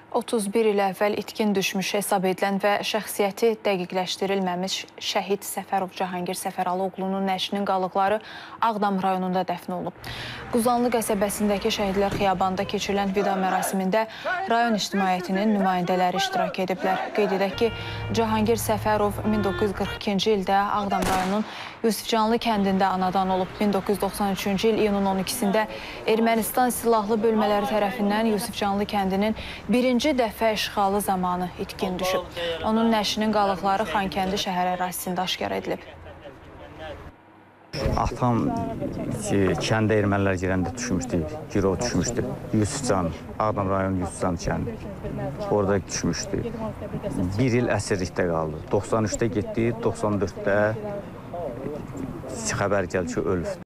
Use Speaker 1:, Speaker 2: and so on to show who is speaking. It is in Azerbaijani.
Speaker 1: 31 il əvvəl itkin düşmüş hesab edilən və şəxsiyyəti dəqiqləşdirilməmiş şəhid Səfərov Cahangir Səfəraloğlunun nəşinin qalıqları Ağdam rayonunda dəfn olunub. Quzanlı qəsəbəsindəki Şəhidlər Xiyabanında keçirilən vida mərasimində rayon ictimaiyyətinin nümayəndələri iştirak ediblər. Qeyd edək ki, Cahangir Səfərov 1942-ci ildə Ağdam rayonunun Yusifcanlı kəndində anadan olub. 1993-cü il iyunun 12-sində Ermənistan silahlı bölmələri tərəfindən Yusifcanlı kəndinin birinci dəfə işğalı zamanı itkin düşüb. Onun nəşinin qalıqları Xankəndi şəhər ərazisində aşkar edilib.
Speaker 2: Atam kəndə ermənilər girəndə düşmüşdü, girov düşmüşdü. Yusifcan, Ağdam rayonu Yusifcan kəndi. Orada düşmüşdü. Bir il əsirlikdə qaldı. 93-də getdi, 94-də xəbər gəldi ki, ölüb.